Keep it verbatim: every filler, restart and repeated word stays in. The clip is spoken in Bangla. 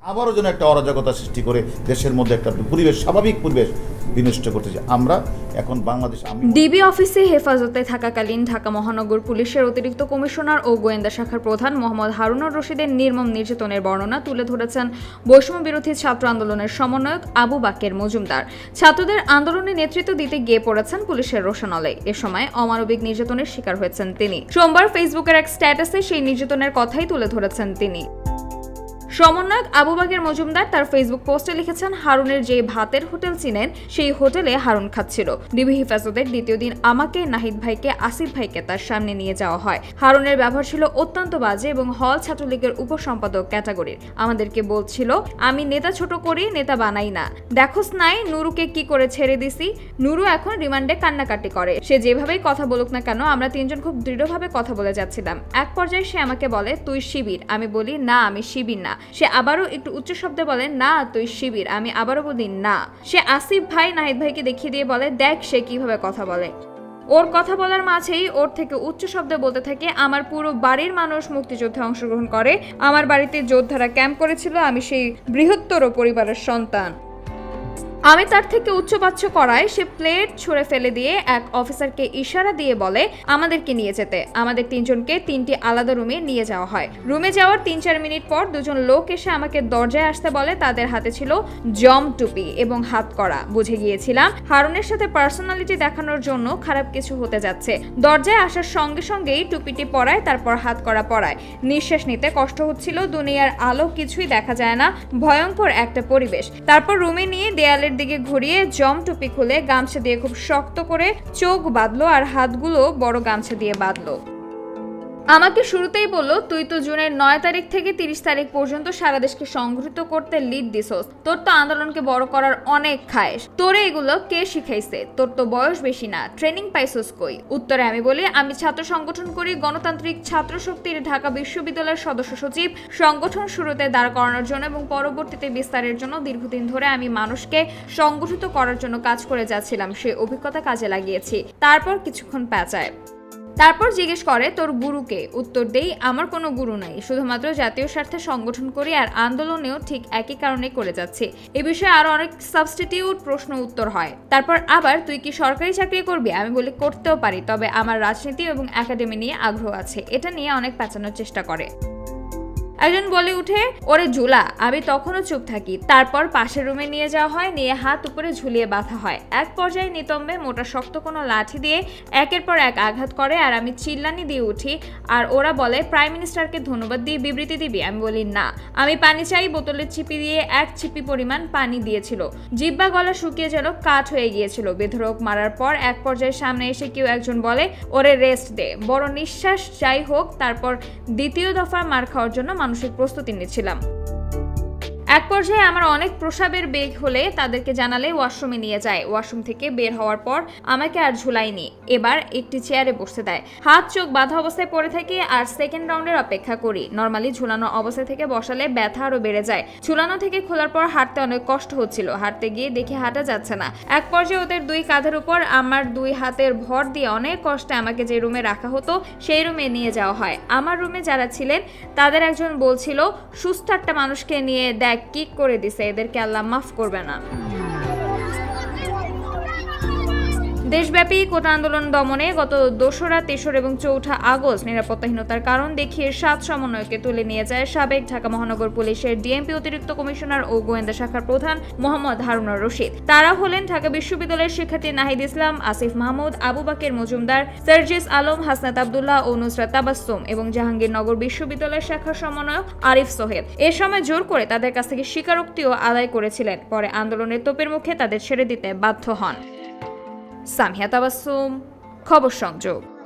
আবারও যেন একটা অরাজকতা সৃষ্টি করে দেশের মধ্যে একটা পরিবেশ, স্বাভাবিক পরিবেশ বিনষ্ট করতেছে। আমরা এখন বাংলাদেশ ডিবি অফিসে হেফাজতে থাকাকালীন ঢাকা মহানগর পুলিশের অতিরিক্ত কমিশনার ও গোয়েন্দা শাখার প্রধান মোহাম্মদ হারুনুর রশিদের নির্মম নির্যাতনের বর্ণনা তুলে ধরেছেন বৈষম্য বিরোধী ছাত্র আন্দোলনের সমন্বয়ক আবু বাকের মজুমদার। ছাত্রদের আন্দোলনে নেতৃত্ব দিতে গিয়ে পড়েছেন পুলিশের রোশানলে। এ সময় অমানবিক নির্যাতনের শিকার হয়েছেন তিনি। সোমবার ফেসবুকের এক স্ট্যাটাসে সেই নির্যাতনের কথাই তুলে ধরেছেন তিনি। সমন্বয়ক আবু বাকের মজুমদার তার ফেসবুক পোস্টে লিখেছেন, হারুনের যে ভাতের হোটেল চিনেন সেই হোটেলে হারুন খাচ্ছিল। ডিবি হেফাজতের দ্বিতীয় দিন আমাকে, নাহিদ ভাইকে, আসিফ ভাইকে তার সামনে নিয়ে যাওয়া হয়। হারুনের ব্যবহার ছিল অত্যন্ত বাজে এবং হল ছাত্রলীগের উপসম্পাদক ক্যাটাগরির। আমাদেরকে বলছিল আমি নেতা ছোট করি, নেতা বানাই না। দেখোস নাই নুরুকে কি করে ছেড়ে দিছি। নুরু এখন রিমান্ডে কান্নাকাটি করে। সে যেভাবেই কথা বলুক না কেন, আমরা তিনজন খুব দৃঢ়ভাবে কথা বলে যাচ্ছিলাম। এক পর্যায়ে সে আমাকে বলে তুই শিবির। আমি বলি না, আমি শিবির না। সে আবারও একটু উচ্চ শব্দে বলে না তুই শিবির। আমি আবারও বলি না। সে আসিফ ভাই, নাহিদ ভাইকে দেখিয়ে দিয়ে বলে দেখ সে কিভাবে কথা বলে। ওর কথা বলার মাঝেই ওর থেকে উচ্চ শব্দে বলতে থাকে আমার পুরো বাড়ির মানুষ মুক্তিযুদ্ধে অংশগ্রহণ করে, আমার বাড়িতে যোদ্ধারা ক্যাম্প করেছিল, আমি সেই বৃহত্তর পরিবারের সন্তান। আমি তার থেকে উচ্চবাচ্য করায় সে প্লেট ছুঁড়ে ফেলে দিয়ে এক অফিসারকে ইশারা দিয়ে বলে আমাদেরকে নিয়ে যেতে। আমাদের তিনজনকে তিনটি আলাদা রুমে নিয়ে যাওয়া হয়। রুমে যাওয়ার তিন চার মিনিট পর দুজন লোক এসে আমাকে দরজায় আসতে বলে। তাদের হাতে ছিল জম টুপি এবং হাত করা। বুঝে গিয়েছিলাম হারুনের সাথে পার্সোনালিটি দেখানোর জন্য খারাপ কিছু হতে যাচ্ছে। দরজায় আসার সঙ্গে সঙ্গেই টুপিটি পরায়, তারপর হাত করা পরায়। নিঃশ্বাস নিতে কষ্ট হচ্ছিল, দুনিয়ার আলো কিছুই দেখা যায় না, ভয়ঙ্কর একটা পরিবেশ। তারপর রুমে নিয়ে দেয়ালে দিকে ঘুরিয়ে জম টুপি খুলে গামছা দিয়ে খুব শক্ত করে চোখ বাঁধলো আর হাতগুলো বড় গামছা দিয়ে বাঁধলো। আমাকে শুরুতেই বলল তুই তো জুনের নয় তারিখ থেকে তিরিশ তারিখ পর্যন্ত সারা দেশকে সংগঠিত করতে লিড দিছস, তোর তো আন্দোলনকে বড় করার অনেক খায়েশ, তোরে এগুলো কে শিখাইছে, তোর তো বয়স বেশি না, ট্রেনিং পাইছস কই? উত্তরে আমি বলি আমি ছাত্র সংগঠন করি, গণতান্ত্রিক ছাত্র শক্তির ঢাকা বিশ্ববিদ্যালয়ের সদস্য সচিব। সংগঠন শুরুতে দাঁড় করানোর জন্য এবং পরবর্তীতে বিস্তারের জন্য দীর্ঘদিন ধরে আমি মানুষকে সংগঠিত করার জন্য কাজ করে যাচ্ছিলাম, সেই অভিজ্ঞতা কাজে লাগিয়েছি। তারপর কিছুক্ষণ পেঁচায়, তারপর জিজ্ঞেস করে তোর গুরুকে। উত্তর দেই আমার কোনো গুরু নাই, শুধুমাত্র জাতীয় স্বার্থে সংগঠন করি আর আন্দোলনেও ঠিক একই কারণে করে যাচ্ছি। এ বিষয়ে আরো অনেক সাবস্টিটিউট প্রশ্ন উত্তর হয়। তারপর আবার তুই কি সরকারি চাকরি করবি? আমি বলি করতেও পারি, তবে আমার রাজনীতি এবং একাডেমি নিয়ে আগ্রহ আছে। এটা নিয়ে অনেক পেঁচানোর চেষ্টা করে। একজন বলে উঠে ওরে ঝুলা। আমি তখনও চুপ থাকি। তারপর পাশের রুমে নিয়ে যাওয়া হয়, নিয়ে হাত উপরে ঝুলিয়ে বাঁধা হয়। এক পর্যায়ে নিতম্বে মোটা শক্ত কোনো লাঠি দিয়ে একের পর এক আঘাত করে আর আমি চিল্লানি দিয়ে উঠি। আর ওরা বলে প্রাইম মিনিস্টারকে ধন্যবাদ দিয়ে বিবৃতি দিবি? আমি বলি না, আমি পানি চাই। বোতলের ছিপি দিয়ে এক ছিপি পরিমাণ পানি দিয়েছিল। জিব্বা গলা শুকিয়ে যেন কাঠ হয়ে গিয়েছিল। বেধড়ক মারার পর এক পর্যায়ে সামনে এসে কেউ একজন বলে ওরে রেস্ট দে, বড় নিঃশ্বাস যাই হোক। তারপর দ্বিতীয় দফা মার খাওয়ার জন্য মানসিক প্রস্তুতি নিচ্ছিলাম। এক পর্যায়ে আমার অনেক প্রসাবের বেগ হলে তাদেরকে জানালে ওয়াশরুমে নিয়ে যায়। ওয়াশরুম থেকে বের হওয়ার পর আমাকে আর ঝুলাইনি, এবার একটি চেয়ারে বসতে দেয়। হাত চোখ বাঁধা অবস্থায় পড়ে থাকি আর সেকেন্ড রাউন্ডের অপেক্ষা করি। নর্মালি ঝুলানো অবস্থা থেকে বসালে ব্যথা আরো বেড়ে যায়। ঝুলানো থেকে খোলার পর হাঁটতে অনেক কষ্ট হচ্ছিল। হাঁটতে গিয়ে দেখে হাঁটা যাচ্ছে না। এক পর্যায়ে ওদের দুই কাঁধের উপর আমার দুই হাতের ভর দিয়ে অনেক কষ্টে আমাকে যে রুমে রাখা হতো সেই রুমে নিয়ে যাওয়া হয়। আমার রুমে যারা ছিলেন তাদের একজন বলছিল সুস্থ একটা মানুষকে নিয়ে দেখ কি করে দিছে, এদেরকে আল্লাহ মাফ করবে না। দেশব্যাপী কোটা আন্দোলন দমনে গত দোসরা তেসরা এবং চৌঠা আগস্ট নিরাপত্তাহীনতার কারণ দেখিয়ে সাত সমন্বয়কে তুলে নিয়ে যায় সাবেক ঢাকা মহানগর পুলিশের ডিএমপি অতিরিক্ত কমিশনার ও গোয়েন্দা শাখার প্রধান মোহাম্মদ হারুনুর রশিদ। তারা হলেন ঢাকা বিশ্ববিদ্যালয়ের শিক্ষার্থী নাহিদ ইসলাম, আসিফ মাহমুদ, আবু বাকের মজুমদার, সার্জিস আলম, হাসনাত আবদুল্লাহ ও নুসরাত তাবাসসুম এবং জাহাঙ্গীরনগর বিশ্ববিদ্যালয়ের শাখার সমন্বয়ক আরিফ সোহেল। এ সময় জোর করে তাদের কাছ থেকে স্বীকারোক্তিও আদায় করেছিলেন। পরে আন্দোলনের তোপের মুখে তাদের ছেড়ে দিতে বাধ্য হন। সামিয়া তাবাসসুম, খবর সংযোগ।